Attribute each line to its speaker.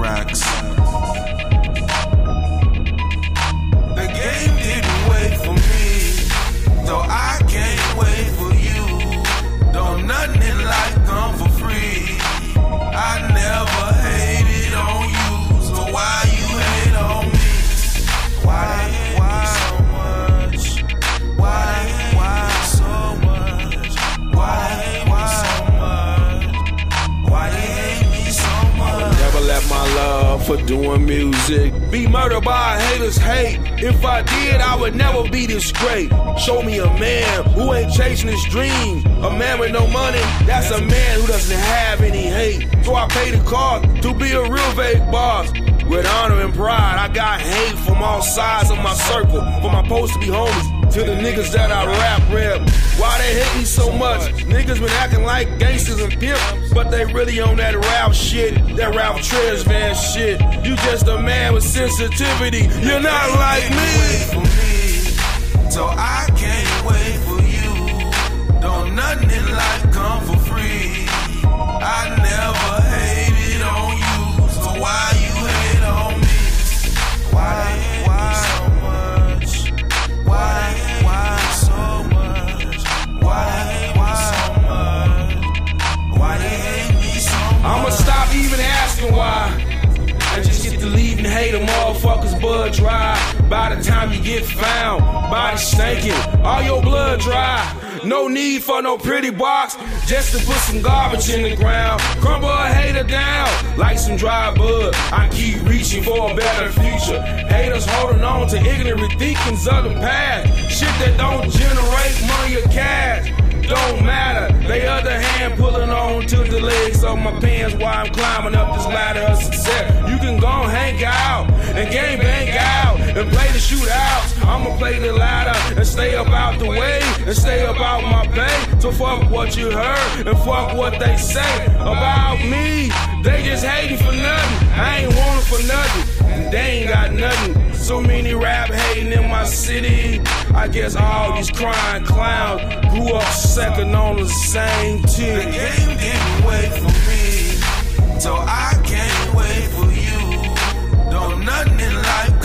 Speaker 1: racks. The game didn't wait for me, though I can't wait for you. Don't nothing in life come for free. I never hated on you, so why you hate on me? Why so much? Why so much? Why so much? Why they hate me so much?
Speaker 2: Never let my love for doing music be murdered by haters' hate. If I did, I would never be this great. Show me a man who ain't chasing his dream. A man with no money, that's a man who doesn't have any hate. So I pay the cost to be a real vague boss. With honor and pride, I got hate from all sides of my circle. From my post to be homies, to the niggas that I rap. Why they hate me so much? Niggas been acting like gangsters and pimps, but they really on that Ralph shit, that Ralph Tresvant shit. You just a man with sensitivity, you're not like me.
Speaker 1: So I can't wait for you. Don't nothing in life come for free. I never hated on you, so why you hate on me? Why so much? Why so much? Why so much? Why they hate me so much?
Speaker 2: I'ma stop even asking why, and just get to leave and hate a motherfuckers blood dry. By the time you get found, body stinking, all your blood dry. No need for no pretty box, just to put some garbage in the ground. Crumble a hater down like some dry bud. I keep reaching for a better future. Haters holding on to ignorant thinkings of the past. Shit that don't generate money or cash. Don't matter. They other hand pulling on to the legs of my pants while I'm climbing up this ladder of success. You can go and hang out and game bang out and play the shootouts. I'ma play the ladder and stay up out the way and stay about my pay. So fuck what you heard and fuck what they say about me. They just hating for nothing. I ain't wanting for nothing, and they ain't got nothing. So many rap hating in my city. I guess all these crying clowns grew up second on the same team.
Speaker 1: The game didn't wait for me, so I can't wait for you. Don't nothing in life